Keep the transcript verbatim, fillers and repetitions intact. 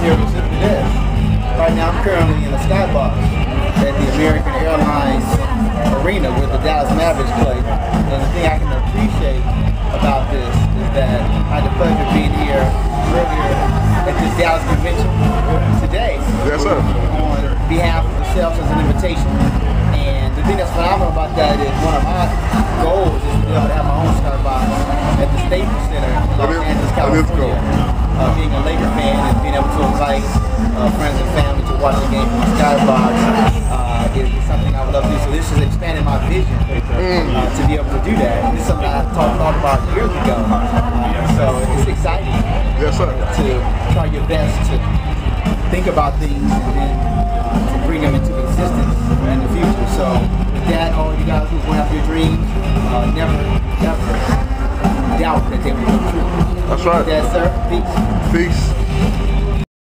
here was simply this. Right now I'm currently in a skybox at the American Airlines arena where the Dallas Mavericks play. And the thing I can appreciate about this is that I had the pleasure of being here earlier at this Dallas convention today. Yes, sir. On behalf of the Celtics as an invitation. And the thing that's phenomenal about that is one of my goals is to be able to have my own skybox at the Staples Center in Los Angeles, California. Uh, being a Laker fan and being able to invite uh, friends and family to watch the game from the skybox uh, is, is something I would love to do. So this has expanded my vision uh, to be able to do that. And this is something I talked, thought about years ago. Uh, so it's exciting. Yes, sir. To try your best to think about things and then uh, to bring them into existence in the future. So with that, all you guys who go after your dreams, uh, never, never doubt that they will come true. That's right. With that, sir. Peace. Peace.